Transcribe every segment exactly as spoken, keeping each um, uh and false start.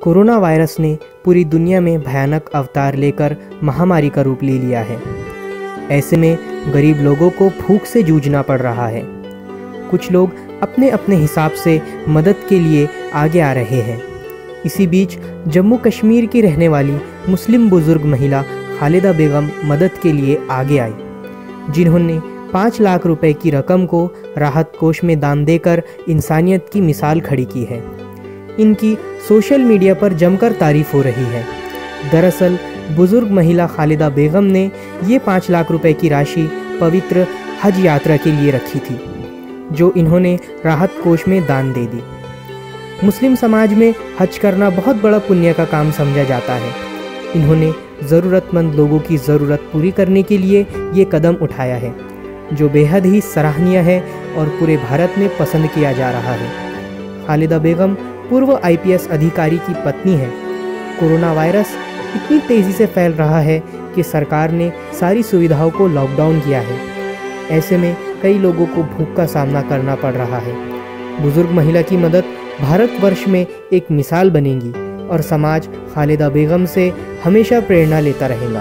Corona virus ने पूरी दुनिया में भयानक अवतार लेकर महामारी का रूप ले लिया है। ऐसे में गरीब लोगों को भूख से जूझना पड़ रहा है। कुछ लोग अपने अपने हिसाब से मदद के लिए आगे आ रहे हैं। इसी बीच जम्मू कश्मीर की रहने वाली मुस्लिम बुजुर्ग महिला खालिदा बेगम मदद के लिए आगे आई, जिन्होंने पाँच लाख रुपए की रकम को राहत कोष में दान देकर इंसानियत की मिसाल खड़ी की है। इनकी सोशल मीडिया पर जमकर तारीफ हो रही है। दरअसल बुजुर्ग महिला खालिदा बेगम ने ये पाँच लाख रुपए की राशि पवित्र हज यात्रा के लिए रखी थी, जो इन्होंने राहत कोष में दान दे दी। मुस्लिम समाज में हज करना बहुत बड़ा पुण्य का काम समझा जाता है। इन्होंने ज़रूरतमंद लोगों की ज़रूरत पूरी करने के लिए ये कदम उठाया है, जो बेहद ही सराहनीय है और पूरे भारत में पसंद किया जा रहा है। खालिदा बेगम पूर्व आई पी एस अधिकारी की पत्नी है। कोरोना वायरस इतनी तेज़ी से फैल रहा है कि सरकार ने सारी सुविधाओं को लॉकडाउन किया है। ऐसे में कई लोगों को भूख का सामना करना पड़ रहा है। बुजुर्ग महिला की मदद भारतवर्ष में एक मिसाल बनेगी और समाज खालिदा बेगम से हमेशा प्रेरणा लेता रहेगा।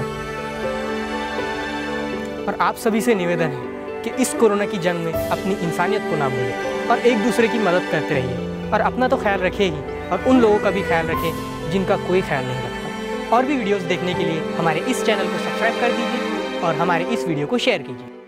और आप सभी से निवेदन है कि इस कोरोना की जंग में अपनी इंसानियत को ना भूलें और एक दूसरे की मदद करते रहिए, और अपना तो ख्याल रखें ही और उन लोगों का भी ख्याल रखें जिनका कोई ख्याल नहीं रखता। और भी वीडियोस देखने के लिए हमारे इस चैनल को सब्सक्राइब कर दीजिए और हमारे इस वीडियो को शेयर कीजिए।